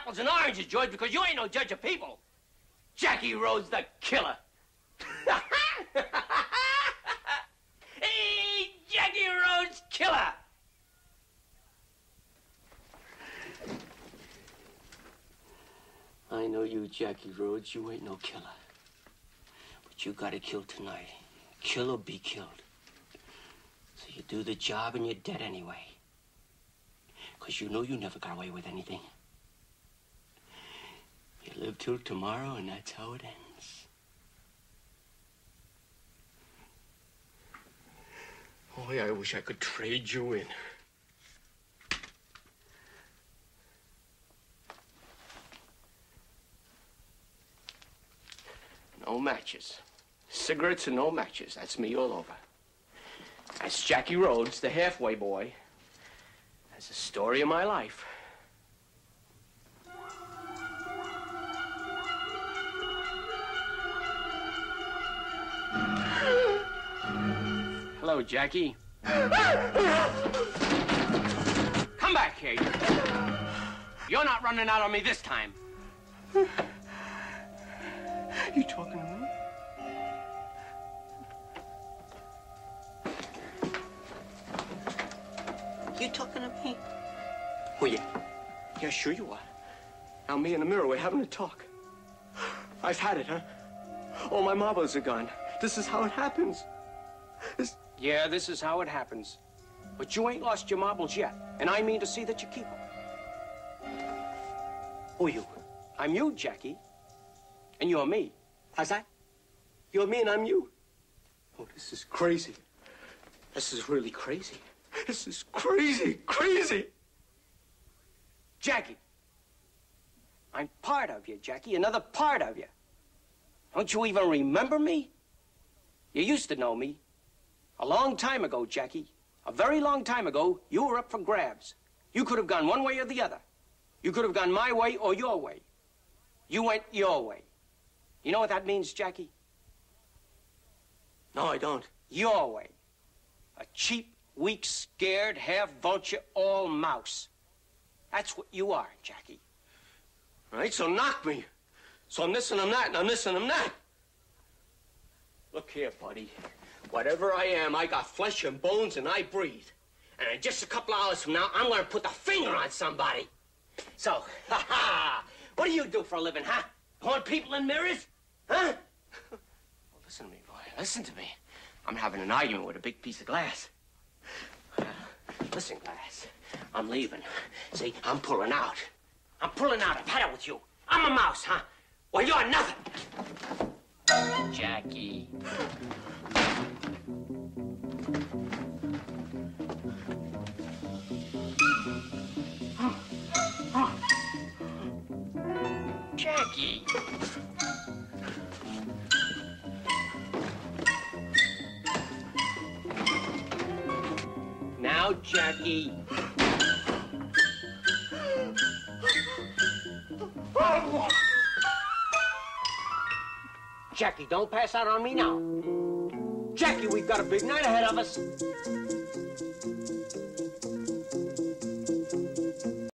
apples and oranges, George, because you ain't no judge of people. Jackie Rhodes, the killer. Hey, Jackie Rhodes, killer. I know you, Jackie Rhodes. You ain't no killer. But you gotta kill tonight. Kill or be killed. So you do the job and you're dead anyway. Because you know you never got away with anything. You live till tomorrow and that's how it ends. Boy, I wish I could trade you in. No matches. Cigarettes and no matches. That's me all over. That's Jackie Rhodes, the halfway boy. That's the story of my life. Hello, Jackie. Come back here. You're not running out on me this time. You talking to me? You talking to me? Oh, yeah. Yeah, sure you are. Now, me and the mirror, we're having a talk. I've had it, huh? All my marbles are gone. This is how it happens. Yeah, this is how it happens. But you ain't lost your marbles yet, and I mean to see that you keep them. Who are you? I'm you, Jackie. And you're me. How's that? You're me and I'm you. Oh, this is crazy. This is really crazy. This is crazy, crazy. Jackie. I'm part of you, Jackie. Another part of you. Don't you even remember me? You used to know me. A long time ago, Jackie. A very long time ago, you were up for grabs. You could have gone one way or the other. You could have gone my way or your way. You went your way. You know what that means, Jackie? No, I don't. Your way. A cheap, weak, scared, half-vulture, all-mouse. That's what you are, Jackie. All right, so knock me. So I'm this and I'm that, and I'm this and I'm that. Look here, buddy. Whatever I am, I got flesh and bones and I breathe. And in just a couple hours from now, I'm gonna put the finger on somebody. So, what do you do for a living, huh? Point people in mirrors? Huh? Well, listen to me, boy. Listen to me. I'm having an argument with a big piece of glass. Listen, glass. I'm leaving. See, I'm pulling out. I'm pulling out. I've had it with you. I'm a mouse, huh? Well, you're nothing. Jackie. Jackie. Now, Jackie. Jackie, don't pass out on me now. Jackie, we've got a big night ahead of us.